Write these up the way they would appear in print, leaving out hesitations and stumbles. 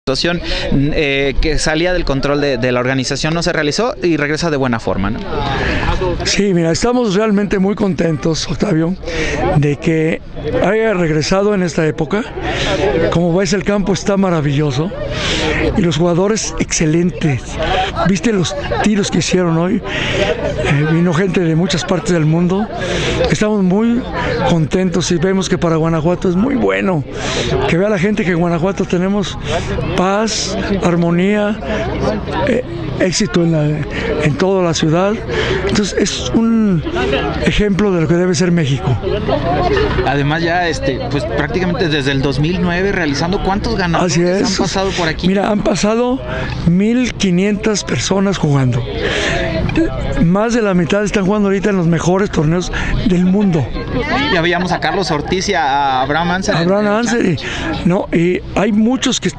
Situación que salía del control de la organización no se realizó y regresa de buena forma, ¿no? Sí, mira, estamos realmente muy contentos, Octavio, de que haya regresado en esta época. Como ves, el campo está maravilloso y los jugadores excelentes. ¿Viste los tiros que hicieron hoy? Vino gente de muchas partes del mundo. Estamos muy contentos y vemos que para Guanajuato es muy bueno. Que vea la gente que en Guanajuato tenemos paz, armonía, éxito en toda la ciudad. Entonces es un ejemplo de lo que debe ser México. Además ya pues prácticamente desde el 2009 realizando, ¿cuántos ganadores han pasado por aquí? Mira, han pasado 1,500 personas jugando. Más de la mitad están jugando ahorita en los mejores torneos del mundo. Ya veíamos a Carlos Ortiz y a Abraham Anser. Y hay muchos que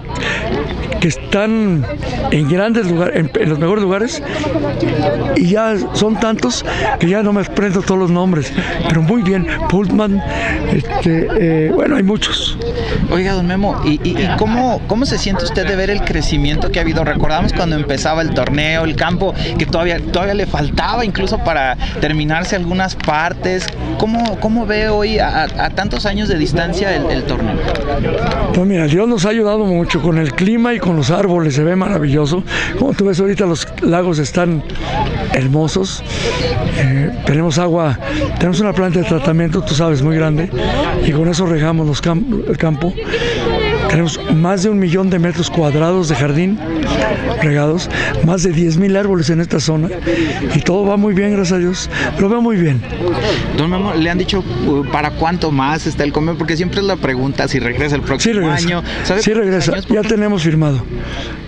están en grandes lugares, en los mejores lugares, y ya son tantos que ya no me aprendo todos los nombres, pero muy bien. Pultman, bueno, hay muchos. Oiga, don Memo, ¿y cómo se siente usted de ver el crecimiento que ha habido? Recordamos cuando empezaba el torneo, el campo, que todavía le faltaba incluso para terminarse algunas partes. ¿Cómo ve hoy, a tantos años de distancia, el torneo? Pues mira, Dios nos ha ayudado mucho con el clima y con los árboles, se ve maravilloso. Como tú ves ahorita, los lagos están hermosos. Tenemos agua, tenemos una planta de tratamiento, tú sabes, muy grande, y con eso regamos el campo. Tenemos más de 1 millón de metros cuadrados de jardín regados, más de 10,000 árboles en esta zona, y todo va muy bien, gracias a Dios. Lo veo muy bien. Don Memo, ¿le han dicho para cuánto más está el convenio? Porque siempre es la pregunta si regresa el próximo año. Sí regresa, ya tenemos firmado.